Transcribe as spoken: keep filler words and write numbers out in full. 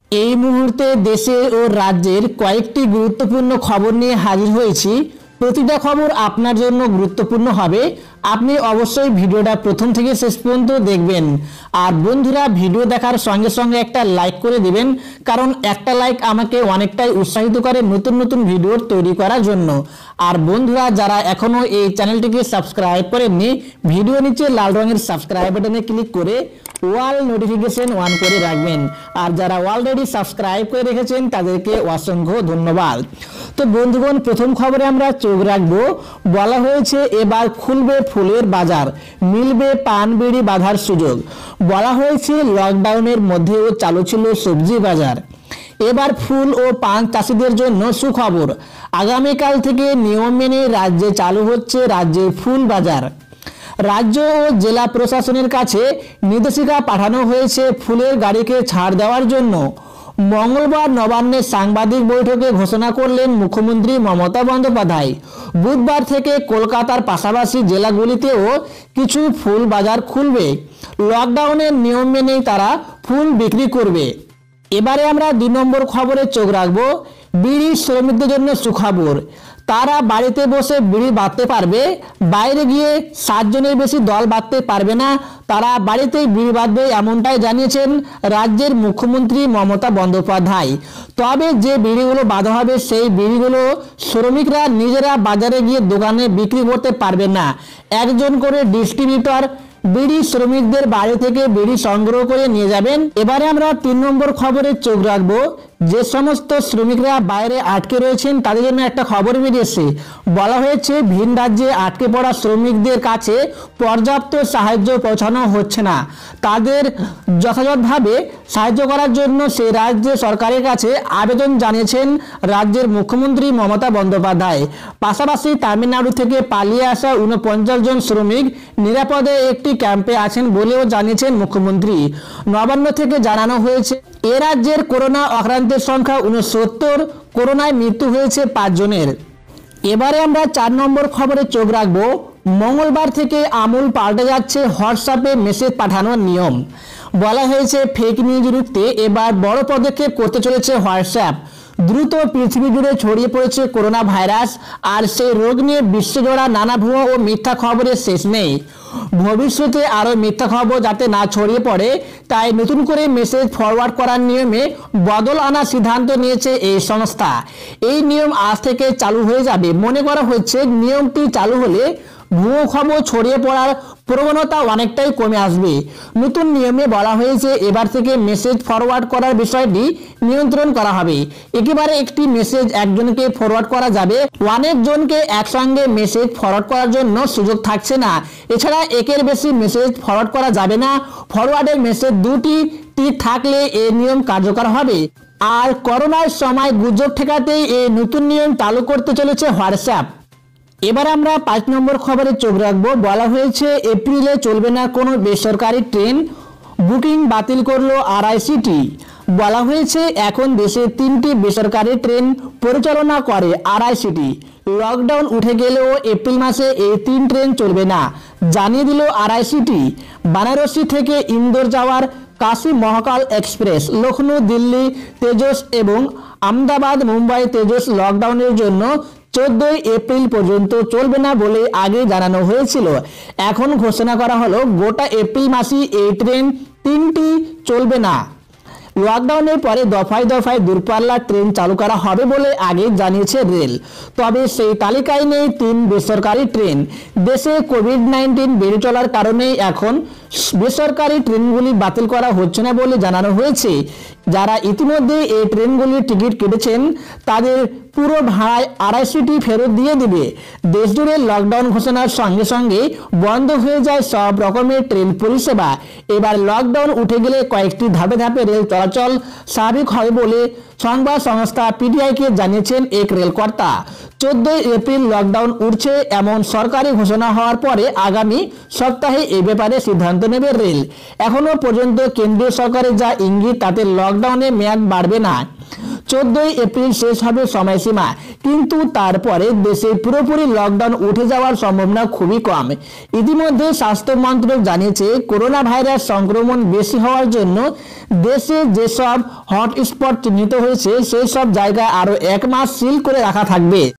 এই মুহূর্তে দেশের ও রাজ্যের কয়েকটি গুরুত্বপূর্ণ খবর নিয়ে হাজির হয়েছি। প্রতিটা খবর আপনার জন্য গুরুত্বপূর্ণ হবে। আপনি অবশ্যই ভিডিওটা প্রথম থেকে শেষ পর্যন্ত দেখবেন। আর বন্ধুরা, ভিডিও দেখার সঙ্গে সঙ্গে একটা লাইক করে দিবেন, কারণ একটা লাইক আমাকে অনেকটাই উৎসাহিত করে নতুন নতুন ভিডিও তৈরি করার জন্য। আর বন্ধুরা, যারা এখনো এই চ্যানেলটিকে সাবস্ক্রাইব করেননি, ভিডিও নিচে লাল রঙের সাবস্ক্রাইব বাটনে ক্লিক করে ওয়াল নোটিফিকেশন অন করে রাখবেন। আর যারা অলরেডি সাবস্ক্রাইব করে রেখেছেন তাদেরকে অসংখ্য ধন্যবাদ। তো বন্ধুগণ, প্রথম খবরে আমরা চোখ রাখবো। বলা হয়েছে এবার খুলবে ফুলের বাজার, মিলবে পান বিড়ি বাঁধার সুযোগ। বলা হয়েছে লকডাউনের মধ্যেও চালু ছিল সবজি বাজার। এবার ফুল ও পান চাষিদের জন্য সুখবর। আগামীকাল থেকে নিয়ম মেনে রাজ্যে চালু হচ্ছে রাজ্যের ফুল বাজার। রাজ্য ও জেলা প্রশাসনের কাছে নির্দেশিকা পাঠানো হয়েছে ফুলের গাড়িকে ছাড় দেওয়ার জন্য। মঙ্গলবার নবান্নে সাংবাদিক বৈঠকে ঘোষণা করলেন মুখ্যমন্ত্রী মমতা বন্দ্যোপাধ্যায়। বুধবার থেকে কলকাতার পাশাপাশি জেলাগুলিতেও কিছু ফুল বাজার খুলবে। লকডাউনের নিয়ম মেনেই তারা ফুল বিক্রি করবে। এবারে আমরা দুই নম্বর খবরে চোখ রাখবো। বিড়ি শ্রমিকদের জন্য সুখবর। তারা বাড়িতে বসে বিড়ি বাঁধতে পারবে, বাইরে গিয়ে সাতজনের বেশি দল বাঁধতে পারবে না, তারা বাড়িতেই বিড়ি বাঁধবে, এমনটাই জানিয়েছেন রাজ্যের মুখ্যমন্ত্রী মমতা বন্দ্যোপাধ্যায়। তবে যে বিড়িগুলো বাঁধা হবে সেই বিড়িগুলো শ্রমিকরা নিজেরা বাজারে গিয়ে দোকানে বিক্রি করতে পারবে না। একজন করে ডিস্ট্রিবিউটর বিড়ি শ্রমিকদের বাড়ি থেকে বিড়ি সংগ্রহ করে নিয়ে যাবেন। এবারে আমরা তিন নম্বর খবরে চোখ রাখবো। যে সমস্ত শ্রমিকরা বাইরে আটকে রয়েছেন তাদের জন্য একটা খবর বেরিয়েছে। বলা হয়েছে ভিন রাজ্যে আটকে পড়া শ্রমিকদের কাছে পর্যাপ্ত সাহায্য পৌঁছানো হচ্ছে না। তাদের যথাযথভাবে সাহায্য করার জন্য সেই রাজ্য সরকারের কাছে আবেদন জানিয়েছেন রাজ্যের মুখ্যমন্ত্রী মমতা বন্দ্যোপাধ্যায়। পাশাপাশি তামিলনাড়ু থেকে পালিয়ে আসা উনপঞ্চাশ জন শ্রমিক নিরাপদে একটি ক্যাম্পে আছেন বলেও জানিয়েছেন মুখ্যমন্ত্রী। নবান্ন থেকে জানানো হয়েছে এ রাজ্যের করোনা আক্রান্তের সংখ্যা উনসত্তর, করোনায় মৃত্যু হয়েছে পাঁচ জনের। এবারে আমরা চার নম্বর খবরে চোখ রাখবো। মঙ্গলবার থেকে আমূল পাল্টে যাচ্ছে হোয়াটসঅ্যাপে মেসেজ পাঠানোর নিয়ম। বলা হয়েছে ফেক নিউজ রুখতে এবার বড় পদক্ষেপ করতে চলেছে হোয়াটসঅ্যাপ। দ্রুত পৃথিবী জুড়ে ছড়িয়ে পড়েছে করোনা ভাইরাস, আর সেই রোগ নিয়ে বিশ্বজোড়া নানা ভুয়ো ও মিথ্যা খবরের শেষ নেই। ভবিষ্যতে আরও মিথ্যা খবর যাতে না ছড়িয়ে পড়ে, তাই নতুন করে মেসেজ ফরওয়ার্ড করার নিয়মে বদল আনার সিদ্ধান্ত নিয়েছে এই সংস্থা। এই নিয়ম আজ থেকে চালু হয়ে যাবে। মনে করা হচ্ছে নিয়মটি চালু হলে ভুয়ো খবর ছড়িয়ে পড়ার প্রবণতা অনেকটাই কমে আসবে। নতুন নিয়মে বলা হয়েছে এবার থেকে মেসেজ ফরওয়ার্ড করার বিষয়টি নিয়ন্ত্রণ করা হবে। একেবারে একটি মেসেজ একজনকে ফরওয়ার্ড করা যাবে, অনেকজনকে একসঙ্গে মেসেজ ফরওয়ার্ড করার জন্য সুযোগ থাকছে না। এছাড়া একের বেশি মেসেজ ফরওয়ার্ড করা যাবে না। ফরওয়ার্ডের মেসেজ দুটি তীর থাকলে এই নিয়ম কার্যকর হবে। আর করোনার সময় গুজব ঠেকাতে এই নতুন নিয়ম চালু করতে চলেছে হোয়াটসঅ্যাপ। এবার আমরা পাঁচ নম্বর খবরে চোখ রাখবো। বলা হয়েছে এপ্রিলে চলবে না কোনো বেসরকারি ট্রেন, বুকিং বাতিল করলো আরআইসিটি। বলা হয়েছে এখন দেশে তিনটি বেসরকারি ট্রেন পরিচালনা করে আরআইসিটি। লকডাউন উঠে গেলেও এপ্রিল মাসে এই তিন ট্রেন চলবে না, জানিয়ে দিল আরআইসিটি। বারাণসী থেকে ইন্দোর যাওয়ার কাশী মহাকাল এক্সপ্রেস, লখনৌ দিল্লি তেজস এবং আহমেদাবাদ মুম্বাই তেজস লকডাউনের জন্য চোদ্দই এপ্রিল পর্যন্ত চলবে না বলে আগে জানানো হয়েছিল। এখন ঘোষণা করা হলো গোটা এপ্রিল মাসে এই ট্রেন তিনটি চলবে না। লকডাউনের পরে দফায় দফায় দূরপাল্লার ট্রেন চালু করা হবে বলে আগে জানিয়েছে রেল। তবে সেই তালিকায় নেই তিন বেসরকারি ট্রেন। দেশে কোভিড নাইন্টিন বেড়ে চলার কারণেই এখন বেসরকারি ট্রেনগুলি বাতিল করা হচ্ছে না বলে জানানো হয়েছে। যারা ইতিমধ্যে এই ট্রেনগুলির টিকিট কেটেছেন তাদের পুরো ভাড়ায় আরআইসিটি ফেরত দিয়ে দিবে। দেশজুড়ে লকডাউন ঘোষণার সঙ্গে সঙ্গে বন্ধ হয়ে যায় সব রকমের ট্রেন পরিষেবা। এবার লকডাউন উঠে গেলে কয়েকটি ধাপে ধাপে রেল চলাচল স্বাভাবিক হবে বলে সংবাদ সংস্থা পিটিআইকে জানিয়েছেন এক রেলকর্তা। চোদ্দই এপ্রিল লকডাউন উঠছে এমন সরকারি ঘোষণা হওয়ার পরে আগামী সপ্তাহে এই ব্যাপারে সিদ্ধান্ত নেবে রেল। এখনো পর্যন্ত কেন্দ্রীয় সরকারের যা ইঙ্গিত তাতে লকডাউনের মেয়াদ বাড়বে না। চোদ্দই এপ্রিল শেষ হবে সময়সীমা, কিন্তু তারপরে দেশে পুরোপুরি লকডাউন উঠে যাওয়ার সম্ভাবনা খুবই কম। ইতিমধ্যে স্বাস্থ্য মন্ত্রক জানিয়েছে করোনা ভাইরাস সংক্রমণ বেশি হওয়ার জন্য দেশে যেসব হটস্পট চিহ্নিত হয়েছে সেই সব জায়গায় আরও এক মাস সিল করে রাখা থাকবে।